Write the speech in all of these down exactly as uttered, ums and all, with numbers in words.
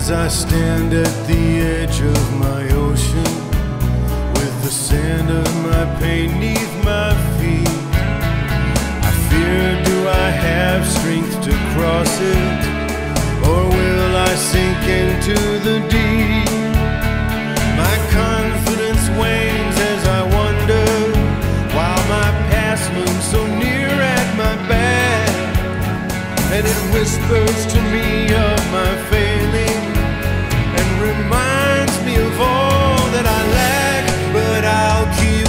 As I stand at the edge of my ocean, with the sand of my pain neath my feet, I fear, do I have strength to cross it, or will I sink into the deep? My confidence wanes as I wonder, while my past looms so near at my back, and it whispers to me of my failing and reminds me of all that I lack. But I'll keep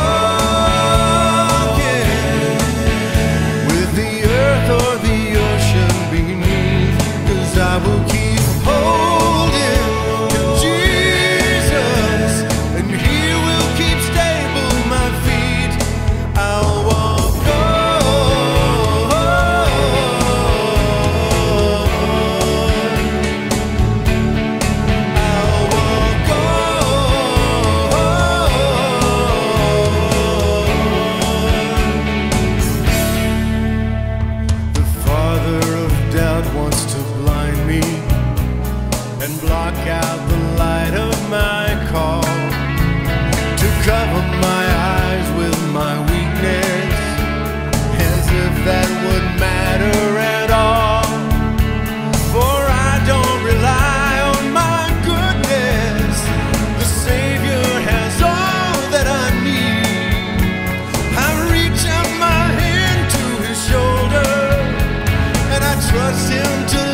walking with the earth or the ocean beneath, 'cause I will keep holding to Jesus, and He will keep stable my feet. I'll walk and block out the light of my call, to cover my eyes with my weakness, as if that would matter at all. For I don't rely on my goodness, the Savior has all that I need. I reach out my hand to His shoulder, and I trust Him to